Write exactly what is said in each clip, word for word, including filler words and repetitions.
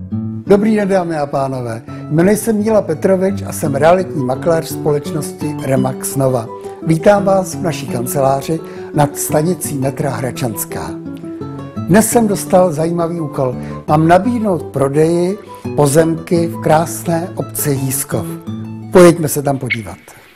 Dobrý den, dámy a pánové. Jmenuji se Míla Petrovič a jsem realitní makléř společnosti Remax Nova. Vítám vás v naší kanceláři nad stanicí metra Hračanská. Dnes jsem dostal zajímavý úkol. Mám nabídnout prodeji pozemky v krásné obci Hýskov. Pojďme se tam podívat.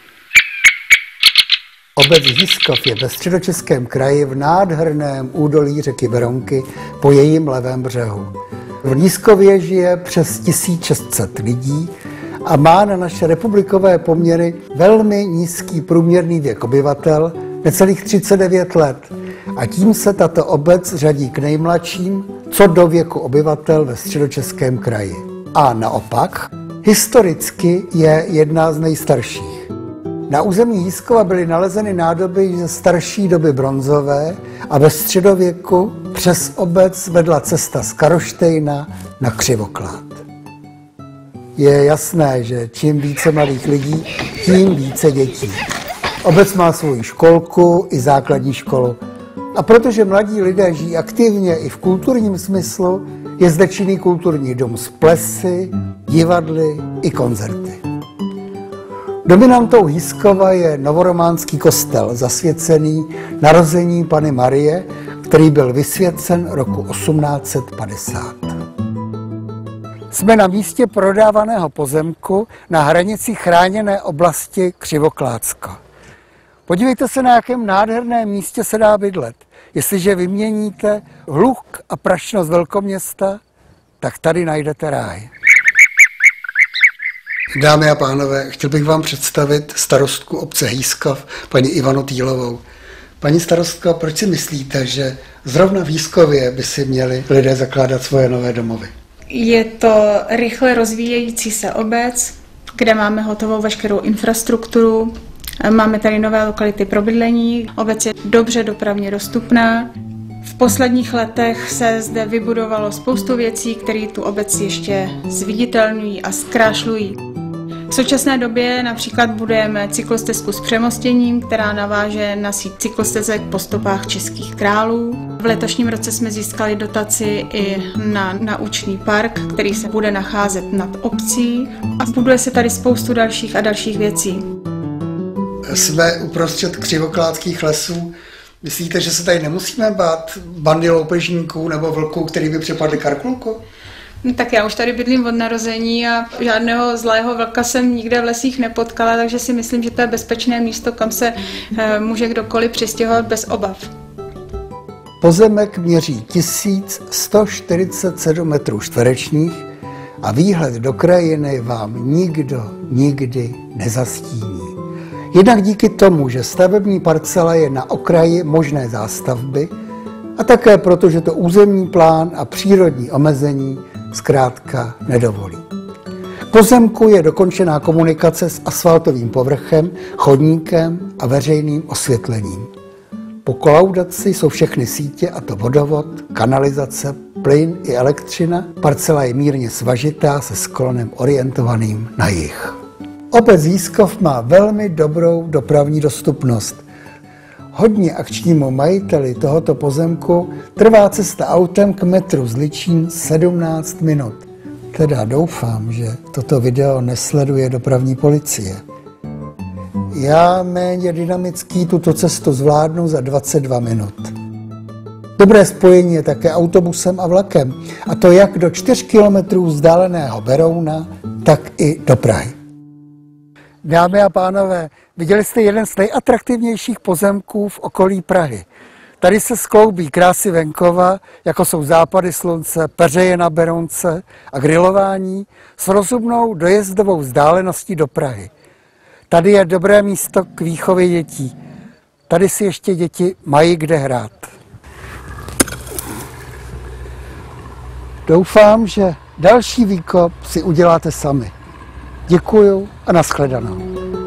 Obec Hýskov je ve Středočeském kraji v nádherném údolí řeky Berounky po jejím levém břehu. V Hýskově žije přes tisíc šest set lidí a má na naše republikové poměry velmi nízký průměrný věk obyvatel, necelých třicet devět let. A tím se tato obec řadí k nejmladším, co do věku obyvatel ve Středočeském kraji. A naopak, historicky je jedna z nejstarších. Na území Hýskova byly nalezeny nádoby ze starší doby bronzové a ve středověku přes obec vedla cesta z Karlštejna na Křivoklád. Je jasné, že čím více mladých lidí, tím více dětí. Obec má svoji školku i základní školu. A protože mladí lidé žijí aktivně i v kulturním smyslu, je zde činný kulturní dům s plesy, divadly i koncerty. Dominantou Hýskova je novorománský kostel, zasvěcený narození Panny Marie, který byl vysvěcen roku osmnáct set padesát. Jsme na místě prodávaného pozemku na hranici chráněné oblasti Křivoklátsko. Podívejte se, na jakém nádherném místě se dá bydlet. Jestliže vyměníte hluk a prašnost velkoměsta, tak tady najdete ráj. Dámy a pánové, chtěl bych vám představit starostku obce Hýskov, paní Ivanu Týlovou. Paní starostko, proč si myslíte, že zrovna v Hýskově by si měli lidé zakládat svoje nové domovy? Je to rychle rozvíjející se obec, kde máme hotovou veškerou infrastrukturu. Máme tady nové lokality pro bydlení. Obec je dobře dopravně dostupná. V posledních letech se zde vybudovalo spoustu věcí, které tu obec ještě zviditelňují a zkrášlují. V současné době například budujeme cyklostezku s přemostěním, která naváže na síť cyklostezek po stopách českých králů. V letošním roce jsme získali dotaci i na naučný park, který se bude nacházet nad obcí, a buduje se tady spoustu dalších a dalších věcí. Jsme uprostřed křivoklátských lesů. Myslíte, že se tady nemusíme bát bandy loupežníků nebo vlků, který by přepadli Karkulku? No, tak já už tady bydlím od narození a žádného zlého vlka jsem nikde v lesích nepotkala, takže si myslím, že to je bezpečné místo, kam se e, může kdokoliv přistěhovat bez obav. Pozemek měří tisíc sto čtyřicet sedm metrů čtverečních a výhled do krajiny vám nikdo nikdy nezastíní. Jednak díky tomu, že stavební parcela je na okraji možné zástavby a také proto, že to územní plán a přírodní omezení zkrátka nedovolí. K pozemku je dokončená komunikace s asfaltovým povrchem, chodníkem a veřejným osvětlením. Po kolaudaci jsou všechny sítě, a to vodovod, kanalizace, plyn i elektřina. Parcela je mírně svažitá se sklonem orientovaným na jih. Obec Hýskov má velmi dobrou dopravní dostupnost. Hodně akčnímu majiteli tohoto pozemku trvá cesta autem k metru z Ličín sedmnáct minut. Teda doufám, že toto video nesleduje dopravní policie. Já méně dynamický tuto cestu zvládnu za dvacet dva minut. Dobré spojení je také autobusem a vlakem, a to jak do čtyř kilometrů vzdáleného Berouna, tak i do Prahy. Dámy a pánové, viděli jste jeden z nejatraktivnějších pozemků v okolí Prahy. Tady se skloubí krásy venkova, jako jsou západy slunce, peřeje na Berounce a grilování, s rozumnou dojezdovou vzdáleností do Prahy. Tady je dobré místo k výchově dětí. Tady si ještě děti mají kde hrát. Doufám, že další výkop si uděláte sami. Děkuju a nashledanou.